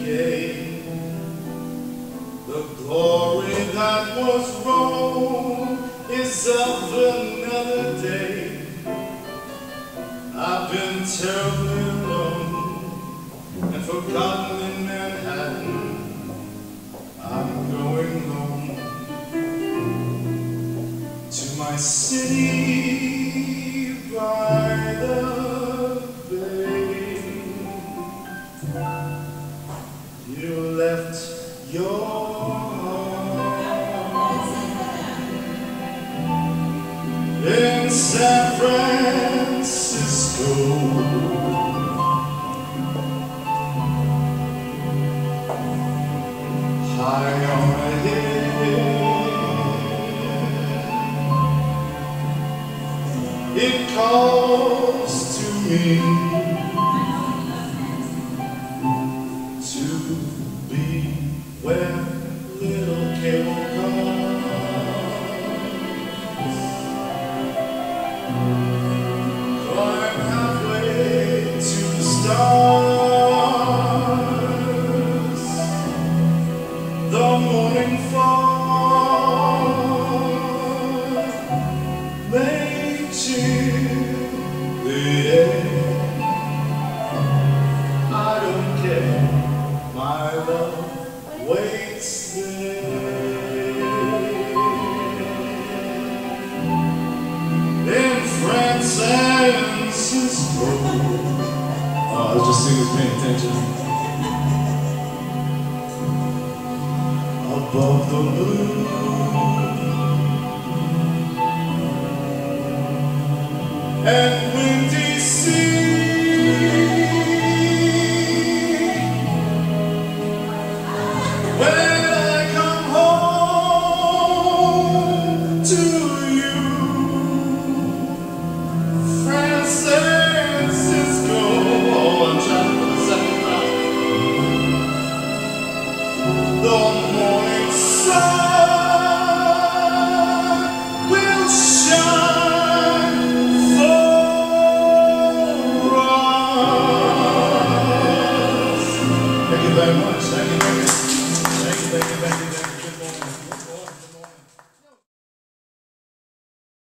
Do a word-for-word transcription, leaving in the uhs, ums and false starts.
The glory that was Rome is of another day. I've been terribly alone and forgotten in Manhattan. I'm going home to my city by the bay. You left your in San Francisco, high on a hill. It calls to me to be where little cable comes. Stars, the morning fall may chill the air. I don't care, my love waits there. In France and Cisco, oh, I was just singers paying attention. Above the moon, and